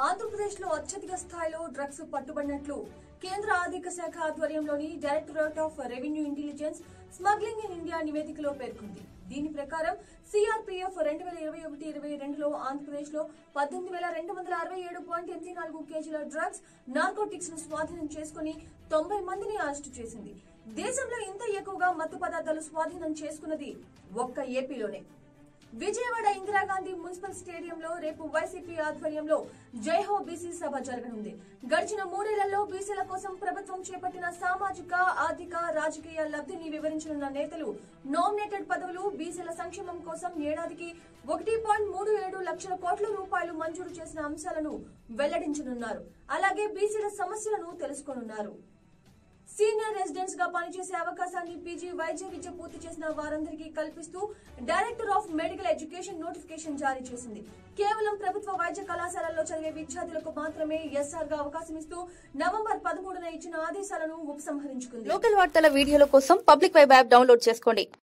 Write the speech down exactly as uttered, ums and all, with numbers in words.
ఆంధ్రప్రదేశ్లో అత్యధిక స్థాయిలో డ్రగ్స్ పట్టుబడినట్లు కేంద్ర ఆర్థిక శాఖ ఆధ్వర్యంలోని Directorate of Revenue Intelligence smuggling in India నివేదికలో పేర్కొంది. దీని ప్రకారం సిఆర్పీఎఫ్ రెండు వేల ఇరవై ఒకటి ఇరవై రెండులో ఆంధ్రప్రదేశ్ లో పద్దెనిమిది వేల రెండు వందల అరవై ఏడు పాయింట్ ఎనిమిది నాలుగు కేజీల డ్రగ్స్ నార్కోటిక్స్ ను స్వాధీనం చేసుకుని తొంభై మందిని అరెస్టు చేసింది. దేశంలో ఇంత ఎక్కువగా మత్తు పదార్థాలు స్వాధీనం చేసుకున్నది ఒక్క ఏపీలోనే. విజయవాడ ఇందిరాగాంధీ మున్సిపల్ స్టేడియంలో రేపు వైసీపీ ఆధ్వర్యంలో జైహో బీసీ సభ జరగనుంది. గడిచిన మూడేళ్లలో బీసీల కోసం ప్రభుత్వం చేపట్టిన సామాజిక, ఆర్థిక, రాజకీయ లబ్ధిని వివరించనున్న నేతలు నామినేటెడ్ పదవులు, బీసీల సంక్షేమం కోసం ఏడాదికి ఒకటి పాయింట్ మూడు ఏడు లక్షల కోట్ల రూపాయలు మంజూరు చేసిన అంశాలను వెల్లడించనున్నారు. అలాగే బీసీల సమస్యలను తెలుసుకోనున్నారు. సీనియర్ రెసిడెంట్స్ గా పనిచేసే అవకాశాన్ని పీజీ వైద్య విద్య పూర్తి చేసిన వారందరికీ కల్పిస్తూ Director of Medical Education notification జారీ చేసింది. కేవలం ప్రభుత్వ వైద్య కళాశాలల్లో చదివే విద్యార్థులకు మాత్రమే ఎస్ఆర్ గా అవకాశం ఇస్తూ నవంబర్ పదమూడున ఇచ్చిన ఆదేశాలను ఉపసంహరించుకుంది. లోకల్ వార్తల వీడియోల కోసం పబ్లిక్ వెబ్ యాప్ డౌన్లోడ్ చేసుకోండి.